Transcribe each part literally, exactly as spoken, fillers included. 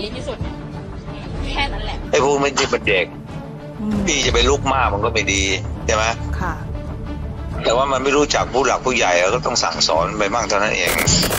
รีพิสุทธิ์แค่นั้นแหละไอ้พวกไม่ใช่เป็นเด็กพี่จะไปลุกมากมันก็ไม่ดีใช่ไหมค่ะแต่ว่ามันไม่รู้จักผู้หลักผู้ใหญ่ก็ต้องสั่งสอนไปบ้างเท่านั้นเอง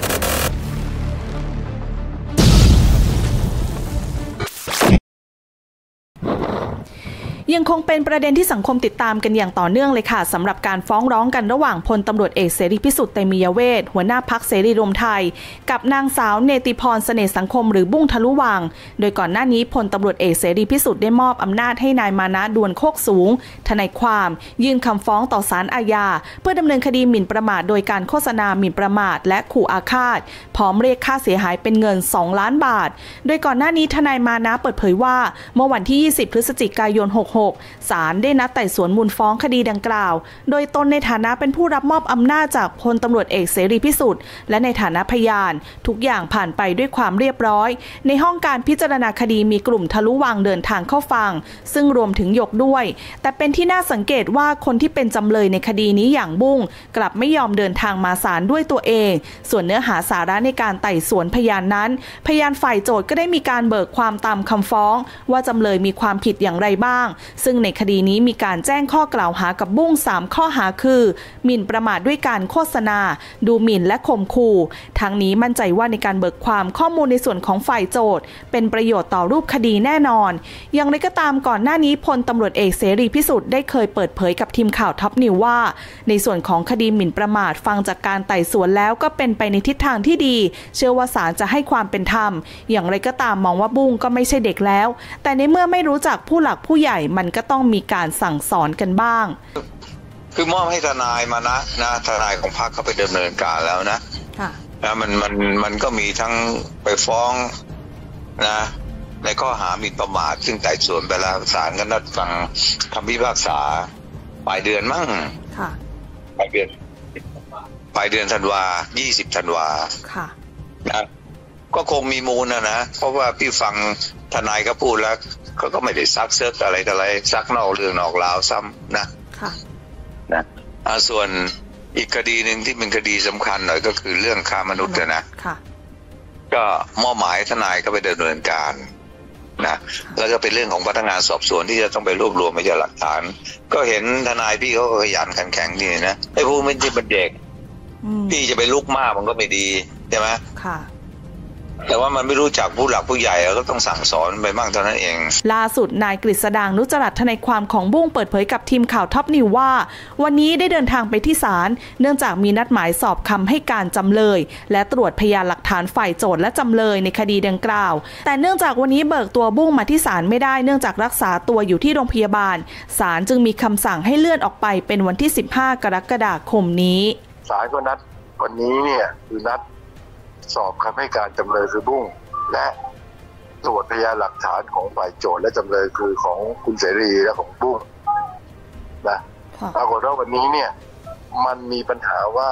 ยังคงเป็นประเด็นที่สังคมติดตามกันอย่างต่อเนื่องเลยค่ะสำหรับการฟ้องร้องกันระหว่างพลตำรวจเอกเสรีพิสุทธิ์เตมียเวทหัวหน้าพรรคเสรีรวมไทยกับนางสาวเนติพรเสน่ห์สังคมหรือบุ้งทะลุวังโดยก่อนหน้านี้พลตำรวจเอกเสรีพิสุทธิ์ได้มอบอำนาจให้นายมานะดวนโคกสูงทนายความยื่นคำฟ้องต่อศาลอาญาเพื่อดำเนินคดีหมิ่นประมาทโดยการโฆษณาหมิ่นประมาทและขู่อาฆาตพร้อมเรียกค่าเสียหายเป็นเงินสองล้านบาทโดยก่อนหน้านี้ทนายมานะเปิดเผยว่าเมื่อวันที่ยี่สิบพฤศจิกายนหกสิบหกศาลได้นัดไต่สวนมูลฟ้องคดีดังกล่าวโดยตนในฐานะเป็นผู้รับมอบอำนาจจากพลตำรวจเอกเสรีพิสุทธิ์และในฐานะพยานทุกอย่างผ่านไปด้วยความเรียบร้อยในห้องการพิจารณาคดีมีกลุ่มทะลุวังเดินทางเข้าฟังซึ่งรวมถึงหยกด้วยแต่เป็นที่น่าสังเกตว่าคนที่เป็นจำเลยในคดีนี้อย่างบุ้งกลับไม่ยอมเดินทางมาศาลด้วยตัวเองส่วนเนื้อหาสาระในการไต่สวนพยานนั้นพยานฝ่ายโจทก์ก็ได้มีการเบิกความตามคำฟ้องว่าจำเลยมีความผิดอย่างไรบ้างซึ่งในคดีนี้มีการแจ้งข้อกล่าวหากับบุ้งสามข้อหาคือหมิ่นประมาทด้วยการโฆษณาดูหมิ่นและข่มขู่ทั้งนี้มั่นใจว่าในการเบิกความข้อมูลในส่วนของฝ่ายโจทก์เป็นประโยชน์ต่อรูปคดีแน่นอนอย่างไรก็ตามก่อนหน้านี้พลตำรวจเอกเสรีพิสุทธิ์ได้เคยเปิดเผยกับทีมข่าวท็อปนิวว่าในส่วนของคดีหมิ่นประมาทฟังจากการไต่สวนแล้วก็เป็นไปในทิศทางที่ดีเชื่อว่าศาลจะให้ความเป็นธรรมอย่างไรก็ตามมองว่าบุ้งก็ไม่ใช่เด็กแล้วแต่ในเมื่อไม่รู้จักผู้หลักผู้ใหญ่มันก็ต้องมีการสั่งสอนกันบ้างคือมอบให้ทนายมานะนะทนายของพรรคเขาไปดำเนินการแล้วนะนะมันมันมันก็มีทั้งไปฟ้องนะในข้อหาหมิ่นประมาทซึ่งไต่สวนไปแล้วศาลก็นัดฟังคำพิพากษาปลายเดือนมั้งปลายเดือนปลายเดือนธันวายี่สิบธันวานะก็คงมีมูลนะนะเพราะว่าพี่ฟังทนายก็พูดแล้วเขาก็ไม่ได้ซักเซิร์ฟอะไรอะไรซักนอกเรื่องนอกราวซ้ำนะนะส่วนอีกคดีหนึ่งที่เป็นคดีสำคัญหน่อยก็คือเรื่องค้ามนุษย์นะก็มอบหมายทนายก็ไปดำเนินการนะแล้วก็เป็นเรื่องของพนักงานสอบสวนที่จะต้องไปรวบรวมพยานหลักฐานก็เห็นทนายพี่เขาขยันขันแข็งดีนะไอ้พวกไม่ใช่เป็นเด็กพี่จะไปลุกมากมันก็ไม่ดีใช่ไหมค่ะแต่ว่ามันไม่รู้จักผู้หลักผู้ใหญ่ก็ต้องสั่งสอนไปบ้างเท่านั้นเองล่าสุดนายกฤษดางนุจรัตน์ทนายความของบุ้งเปิดเผยกับทีมข่าวท็อปนิวว่าวันนี้ได้เดินทางไปที่ศาลเนื่องจากมีนัดหมายสอบคำให้การจำเลยและตรวจพยานหลักฐานฝ่ายโจทก์และจำเลยในคดีดังกล่าวแต่เนื่องจากวันนี้เบิกตัวบุ้งมาที่ศาลไม่ได้เนื่องจากรักษาตัวอยู่ที่โรงพยาบาลศาลจึงมีคำสั่งให้เลื่อนออกไปเป็นวันที่สิบห้ากรกฎาคมนี้ศาลก็นัดวันนี้เนี่ยคือนัดสอบคำให้การจำเลยคือบุ้งและตรวจพยานหลักฐานของฝ่ายโจทก์และจำเลยคือของคุณเสรีและของบุ้งนะปรากฏว่าวันนี้เนี่ยมันมีปัญหาว่า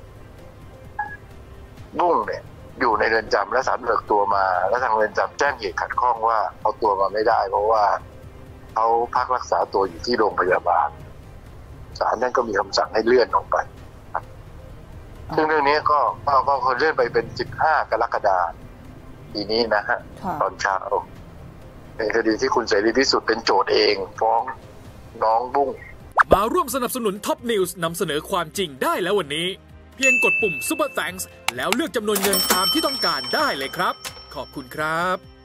บุ้งเนี่ยอยู่ในเรือนจำและศาลเบิกตัวมาและทางเรือนจำแจ้งเหตุขัดข้องว่าเอาตัวมาไม่ได้เพราะว่าเขาพักรักษาตัวอยู่ที่โรงพยาบาลศาลนั่นก็มีคำสั่งให้เลื่อนออกไปซึ่งเรื่องนี้ก็ก็ก็เลื่อนไปเป็นสิบห้ากรกฎาคมปีนี้นะฮะตอนเช้าในคดีที่คุณเสรีพิสุทธิ์เป็นโจทย์เองฟ้องน้องบุ้งมาร่วมสนับสนุนท็อปนิวส์นำเสนอความจริงได้แล้ววันนี้เพียงกดปุ่ม Super Thanks แล้วเลือกจำนวนเงินตามที่ต้องการได้เลยครับขอบคุณครับ